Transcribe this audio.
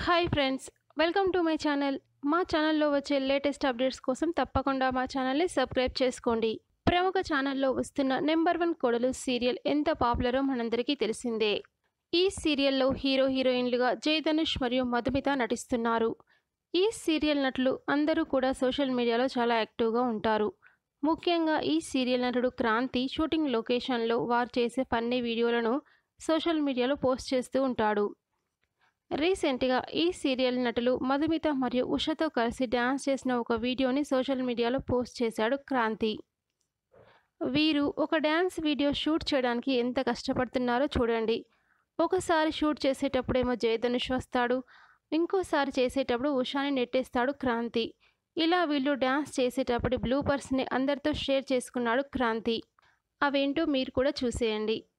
Hi friends, welcome to my channel. మా ఛానల్లో వచ్చే లేటెస్ట్ అప్డేట్స్ కోసం తప్పకుండా మా ఛానల్ని సబ్స్క్రైబ్ చేసుకోండి. ప్రముఖ ఛానల్లో వస్తున్న నెంబర్ 1 కోడలు సీరియల్ ఎంత పాపులరో మనందరికీ తెలిసిందే. ఈ సీరియల్లో హీరో హీరోయిన్లుగా జయధనుష్ మరియు మధుమిత నటిస్తున్నారు. ఈ సీరియల్ నటులు అందరూ కూడా సోషల్ మీడియాలో చాలా యాక్టివ్గా ఉంటారు. ముఖ్యంగా ఈ సీరియల్ నటుడు క్రాంతి షూటింగ్ లొకేషన్లో వారు చేసే ఫన్నీ వీడియోలను సోషల్ మీడియాలో పోస్ట్ చేస్తూ ఉంటాడు. రీసెంట్గా ఈ సీరియల్ నటులు మధుమిత మరియు ఉషతో కలిసి డ్యాన్స్ చేసిన ఒక వీడియోని సోషల్ మీడియాలో పోస్ట్ చేశాడు క్రాంతి. వీరు ఒక డ్యాన్స్ వీడియో షూట్ చేయడానికి ఎంత కష్టపడుతున్నారో చూడండి. ఒకసారి షూట్ చేసేటప్పుడేమో జయధనుష్ వస్తాడు, ఇంకోసారి చేసేటప్పుడు ఉషాని నెట్టేస్తాడు క్రాంతి. ఇలా వీళ్ళు డ్యాన్స్ చేసేటప్పుడు బ్లూపర్స్ని అందరితో షేర్ చేసుకున్నాడు క్రాంతి. అవేంటో మీరు కూడా చూసేయండి.